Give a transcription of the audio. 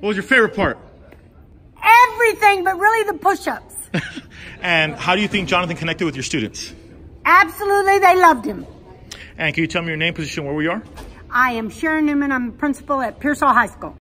What was your favorite part? Everything, but really the push-ups. And how do you think Jonathan connected with your students? Absolutely, they loved him. And can you tell me your name, position, where we are? I am Sharon Newman. I'm principal at Pearsall High School.